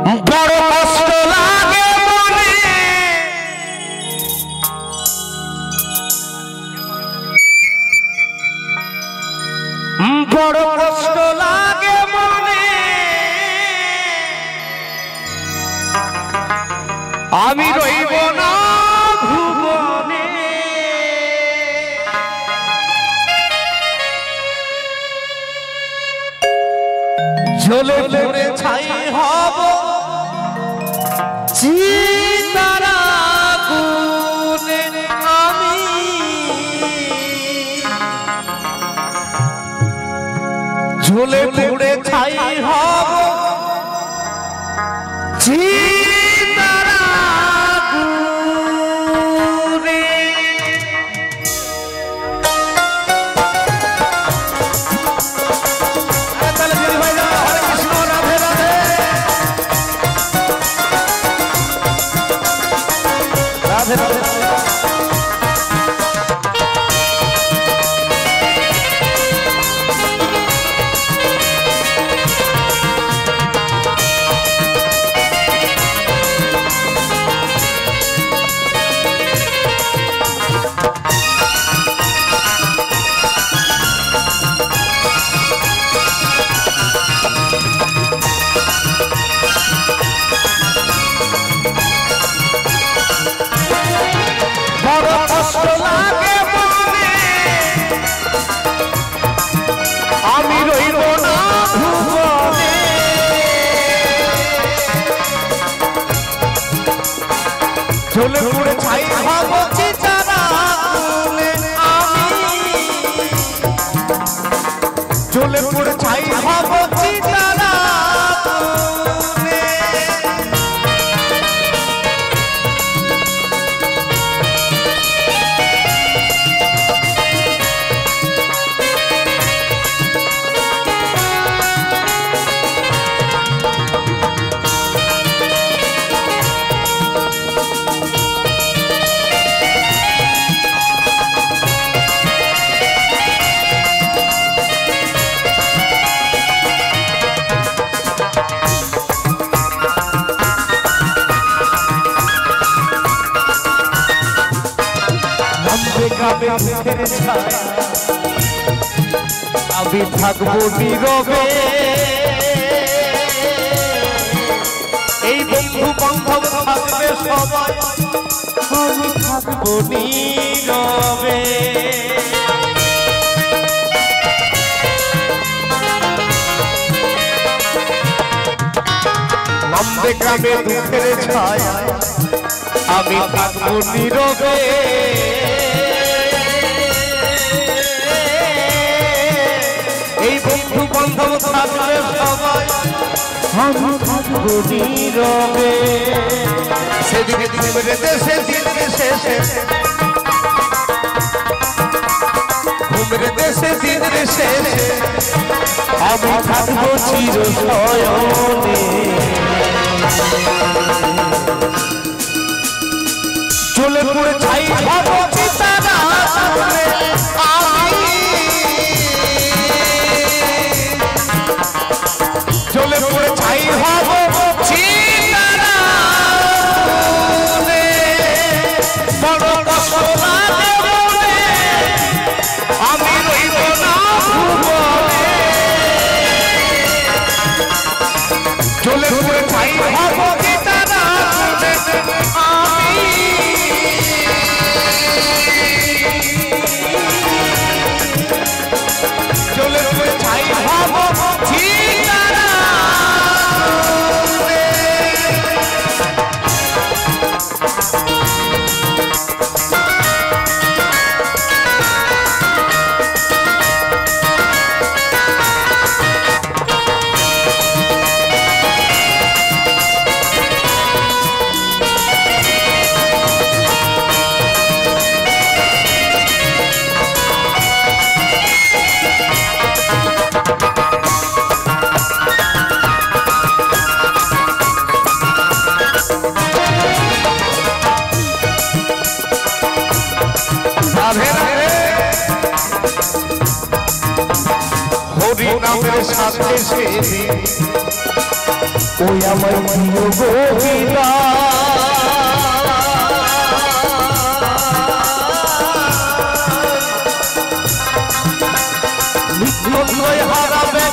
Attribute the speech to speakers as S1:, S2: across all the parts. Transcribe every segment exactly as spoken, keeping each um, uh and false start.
S1: बड़ कष्ट लागे मने बड़ कष्ट लागे मने आमी रहिब ना भुवने झोले पुरे छाई हब चितार आগুনে आमी झोले पुरे छाई हब चितार आগুনে झोले पुरे छाई हब चितार आগুনে आमी झोले पुरे छाई हब चितार आগুনে अभी থাকবো নীরবে এই বন্ধু বান্ধব থাকবে সবাই আমি থাকবো নীরবে নামবে গ্রামে দুঃখের ছায়া আমি থাকবো নীরবে बंधु बांधव थाकबे सबाई हम थाकबो नीरवे सेदिन घुमरे देशे दिन शेषे घुमरे देशे दिन शेषे हम थाकबो चिर शयने झोले पुरे छाई हब चितार आগুনে झोले पुरे छाई हब चितार आগুনে बड़ कष्ट लागे मने आमी रहिब ना भुवने झोले पुरे छाई हब चितार आগুনে आमी झोले पुरे छाई हब चितार हरि नामेर साथे से ওই আমার প্রিয় গোবিন্দা নিত্যই হারাবে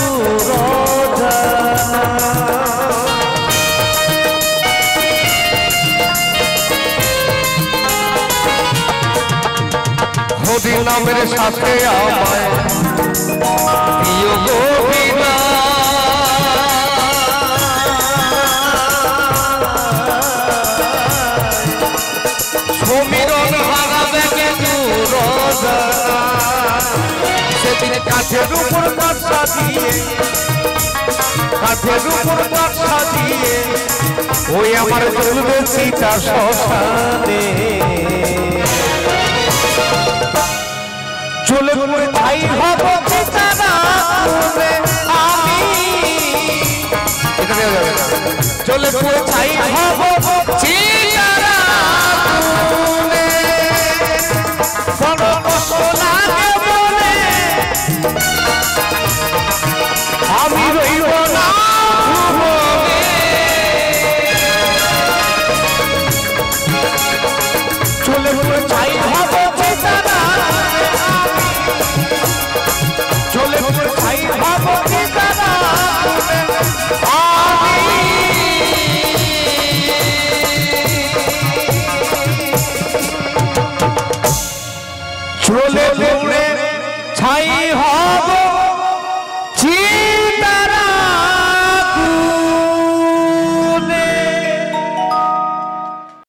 S1: হরি নামের সাথে আমায় প্রিয় গোবিন্দা সমীরণ হারাবে সেদিন কাঠের উপর কাঠা দিয়ে কাঠের উপর কাঠা দিয়ে ওই আমার চলবে সীতা শ্মশানে চলে পড়ে তাই হব পিতারা আমি চলে পড়ে তাই হব